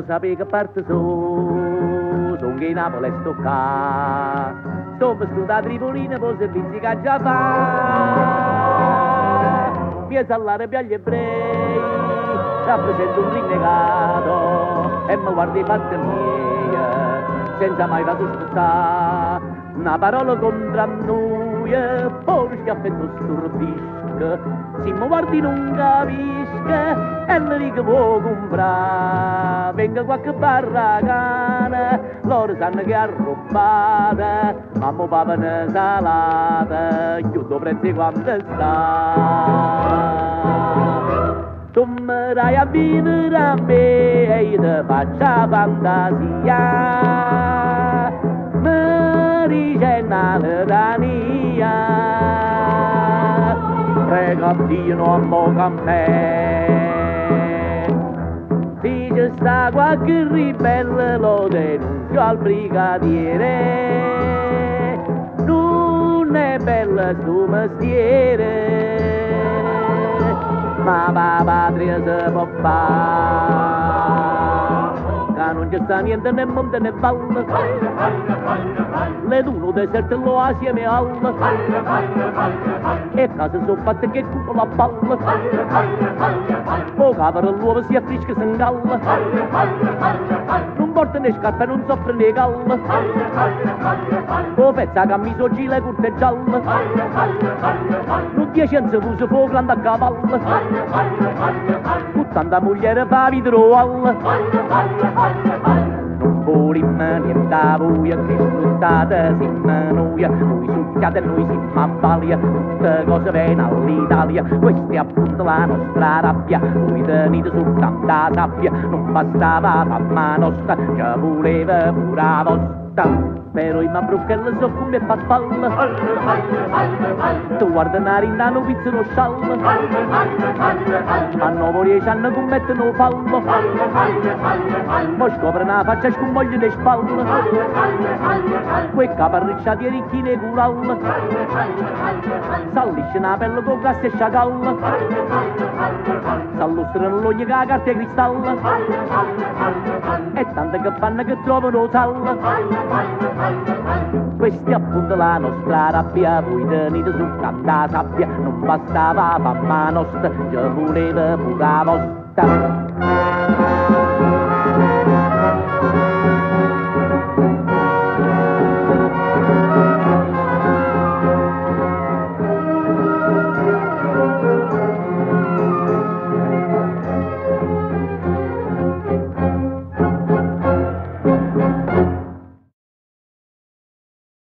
sapere che parte sono che Napoli è stoccato. Sto per da Tripolina per servizi che già fa. Mia salare per gli ebrei, rappresento un rinnegato e mi guardi i fatti miei, senza mai da sospettare. Una parola contro noi, poi schiaffetto stordisca, se mi guardi non capisca, e mi dico può comprare, venga qualche barragana, loro sanno che ha rubata, mamma papà ne salata, chiudo prezzi quando sta. Tu mi dai a vivere a me e io ti faccio fantasia, mi dice una litania, prego Dio non moca a me. Se ci sta qualche ribelle lo denuncio al brigadiere, non è bello sto mestiere, ma la patria si può fare, che non ci sta niente né monte né valle, le dune deserto lo assieme alle, e case sono fatte che cupola a palle, o capere l'uovo si affrisca e si ingalla, non porta né scarpe non soffre né galle, o pezza camiso gile curte e gialle, non 10 anni fuso fuoco a cavallo, tanta moglie fa vidro al, non volimmo niente a voi che sfruttate siamo noi succhiate e noi siamo a Valia, tutte cose vengono all'Italia, questa è appunto la nostra rabbia, voi tenete soltanto la sabbia, non bastava fama nostra, ci voleva pure la vostra. Però i mambrucchella so come fa palla, tu guarda una rinda non pizzo lo sciallo, a 9-10 anni commettono fallo, poi scopre una faccia e scommoglie le spalle, quei caparricciati e ricchine e curalla, s'allisce una pelle con grasse e sciacalla, s'allustrano l'ogni con la carta e cristallo, e tante che fanno che trovano salla. Questa è appunto la nostra rabbia, voi tenete soltanto la sabbia, non bastava fama nostra, ci voleva pure la vostra.